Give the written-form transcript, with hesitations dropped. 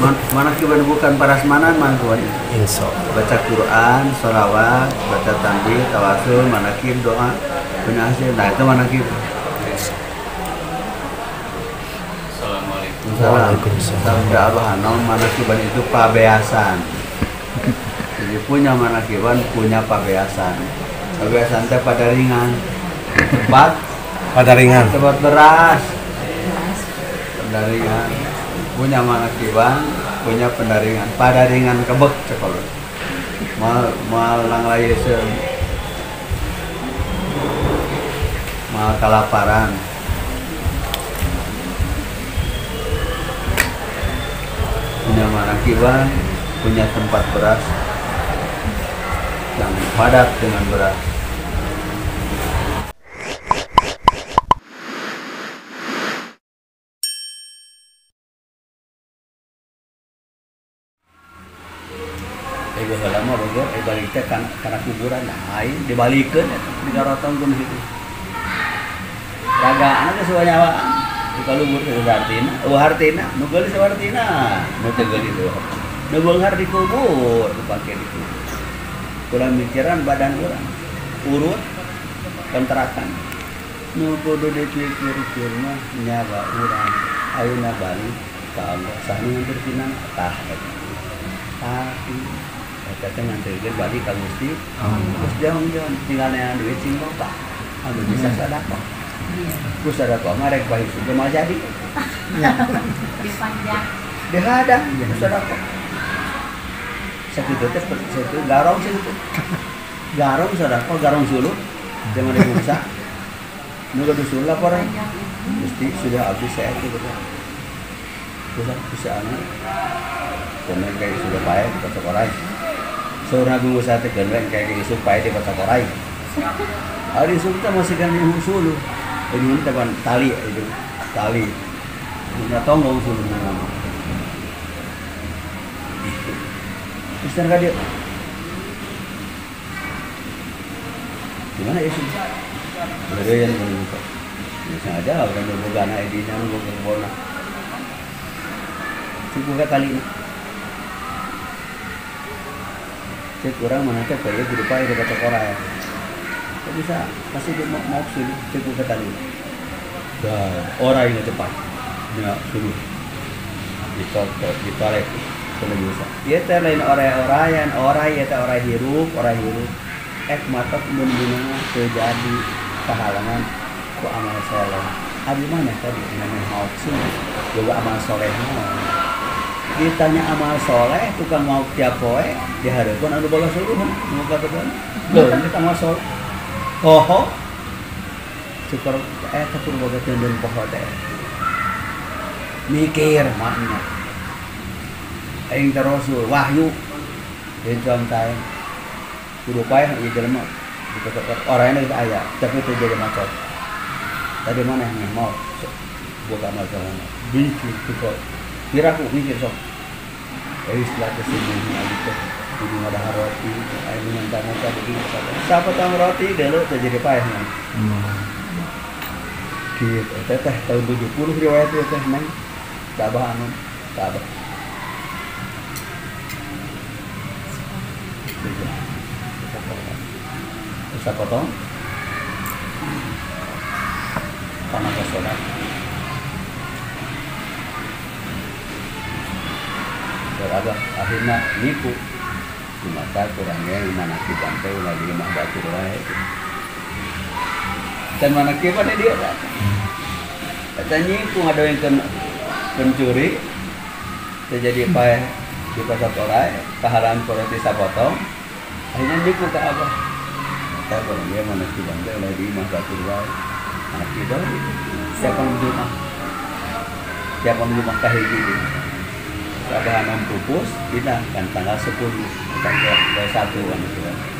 Mana kiban bukan parasmanan mangkuan. Insya Allah. Baca Quran, sholawat, baca tasbih, tawasul, manakib, doa, punya hasil. Nah itu manakib. Assalamualaikum. Waalaikumsalam. Sabda Abah Hanom, manakiban itu pabeasan. Jadi punya manakiban, punya pabeasan. Pabeasan teh pada ringan. Tempat Pada ringan. beras. Pendaringan. Punya manakiban, punya pendaringan. Pada ringan kebek sekolah. Mal langlayeseun. Mal kalaparan. Punya manakiban, punya tempat beras yang padat dengan beras. Gue lama bagian, baliknya karena kuburan, nah ini dibalikkan, digarotong pun gitu. Raga anak sesuai nyawaan, kalau lubur ke Hartina, Hartina, nugali sewa Hartina, nugali itu, nugal dikubur, dipakai itu. Kurang mikiran badan orang, urut, kontrakan, nukudu dipikir-pikir mah nyawa orang, ayeuna balik ke Allah, sahni ngantur pinang, tah, tapi kita nganterin balik ke Gusti, terus jauh-jauh tinggalnya duit sing loba, anu bisa sedekah. Ku sedekah ngarek bae sudah mau jadi. Dipanjang. Dihadang sedekah. Sakitu teh sakitu garong sakitu. Garong sedekah, garong sulut. Jangan dibuka. Nu kudu sulut laporan. Mesti sudah habis saya itu. Sudah bisa anu. Kemudian kayak sudah payah di kota Korai. Seorang guru saya tegelan kayak isu payah di kota Korai. Hari isu kita masih kan yang sulu. Ini teman tali itu tali. Nggak tonggong sulu nama. Terus kan dia. Gimana isu? Ada yang menurut. Bisa aja orang berbuka anak edinya nunggu kebona. Cukup kali ini. Saya kurang mana cek ya di depan di kota Korea. Kok bisa kasih dia mau sini cukup ke tadi. Dah orang yang cepat. Ya suruh di toilet kalau bisa. Ia teh lain orang ya teh orang hirup. Matok mun-munna terjadi kehalangan ku amal soleh. Abi mana tadi namanya mau sini juga amal soleh ditanya amal soleh tukang mau tiap poe diharapkan anu bola suruh muka depan belum kita amal soleh syukur tapi boga tendon poho teh mikir maknya aing terusul wahyu dan contoh kudu pae ieu jelema orangnya itu aya tapi itu jadi macet tadi mana yang mau boga amal soleh bikin cukup kira aku mikir sok istilah kesini gitu kudu ngadaha roti ayo mentang-mentang begini siapa tahu roti dulu terjadi payah kan gitu teh tahun 70 riwayat itu teh neng Sabah anu Sabah bisa potong tanah kosoran berapa akhirnya nipu di mata kurangnya mana kita sampai lagi mah batu wae dan mana kita dia katanya nipu ada yang pencuri terjadi apa di pasar Korai kehalangan politis potong akhirnya nipu ke abah kata kurangnya mana kita sampai lagi mah batu wae mana kita siapa menjumah kahiji Abah Hanom pupus kita kan tanggal 10 tanggal 1 kan